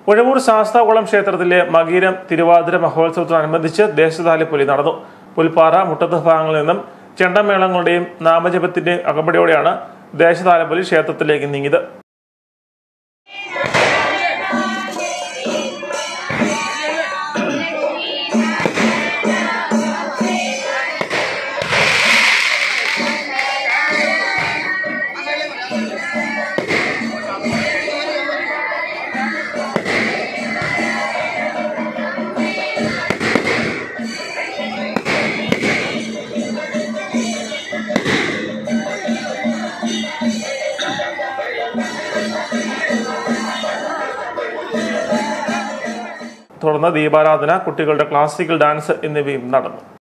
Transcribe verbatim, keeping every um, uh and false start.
ഉഴവൂർ ശാസ്താകുളം ക്ഷേത്രത്തിലെ മകീരം തിരുവാതിര മഹോത്സവത്തോടനുബന്ധിച്ച് ദേശതാലിപ്പൊലി നടന്നു. പുൽപ്പാറ, മുട്ടത്ത് ഭാഗങ്ങളിൽ നിന്നും ചെണ്ടമേളങ്ങളുടെയും നാമജപത്തിന്റെയും അകമ്പടിയോടെയാണ് ദേശതാലിപ്പൊലി ക്ഷേത്രത്തിലേക്ക് നീങ്ങിയത്. തുടർന്ന് ദീപാരാധന, കുട്ടികളുടെ ക്ലാസിക്കൽ ഡാൻസ് എന്നിവയും നടന്നു.